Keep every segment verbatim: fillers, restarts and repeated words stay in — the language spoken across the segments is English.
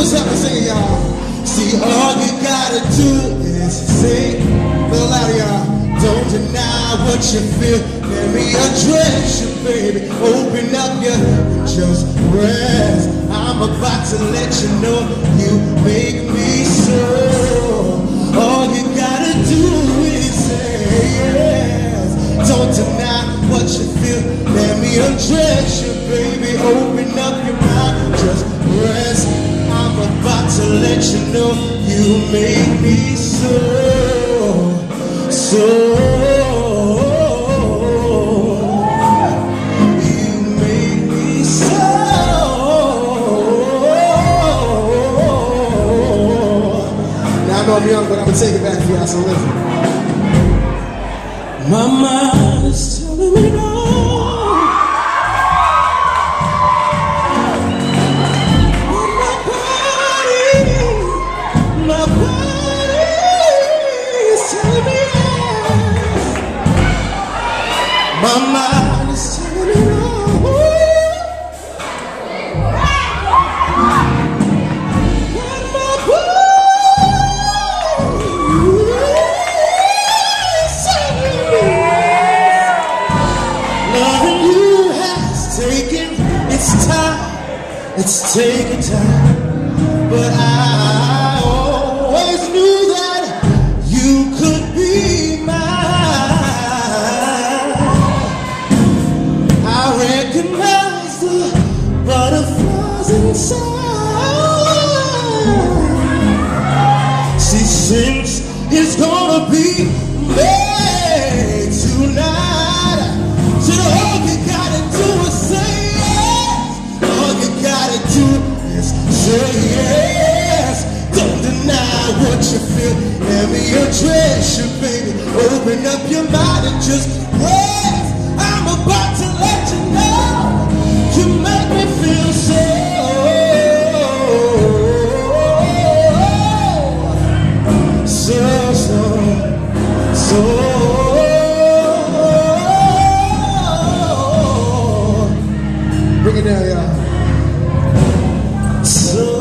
us help me sing it, y'all. See, all you gotta do is sing. A little louder, y'all. Don't deny what you feel. Let me address you, baby. Open up your and just rest. I'm about to let you know you make me so. All you gotta do is say yes. Don't deny what you feel. Let me address you, baby. Open up your mind, just rest. I'm about to let you know you make me so. So, you make me so. Now I know I'm young, but I'm gonna take it back for y'all, so listen. My mind is telling me no. But my body, my body is telling me. My mind is telling me no. But my body is telling me. Loving you has taken its time. It's taken time. But I always knew that you could be mine. Recognize the butterflies inside. See, since it's gonna be made tonight, so all you gotta do is say yes. All you gotta do is say yes. Don't deny what you feel. Let me address you, baby. Open up your mind and just rest. I'm about to let you know you make me feel so, so, so, so. Bring it down, y'all. So.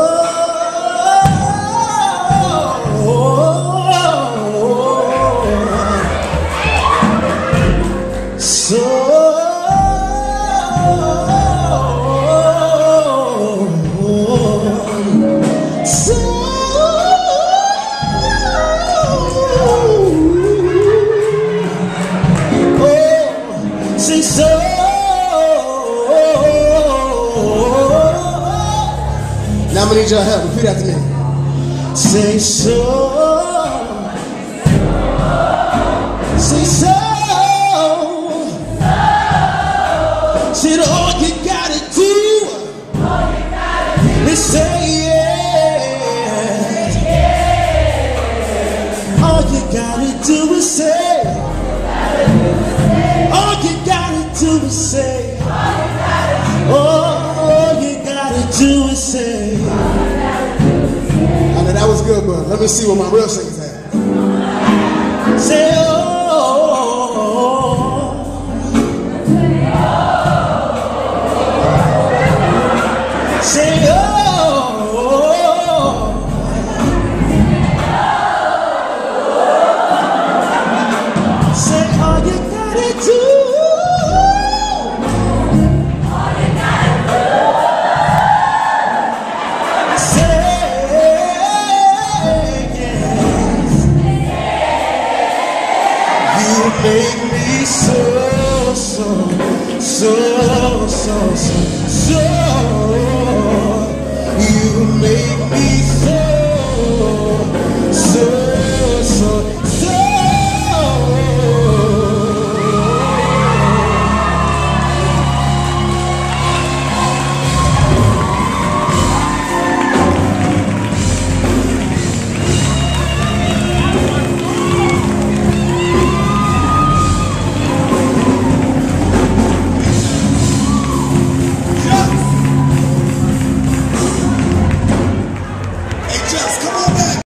Now I'm gonna need y'all help. Repeat after me. Say so. Say so. Said all you gotta do is say yes. All you gotta do is say. All you gotta do is say. All you gotta do is say. I know that was good, but let me see what my real singers have. Say oh. Say oh. Say all you gotta do. Make me so, so, so, so, so, so. You make me so.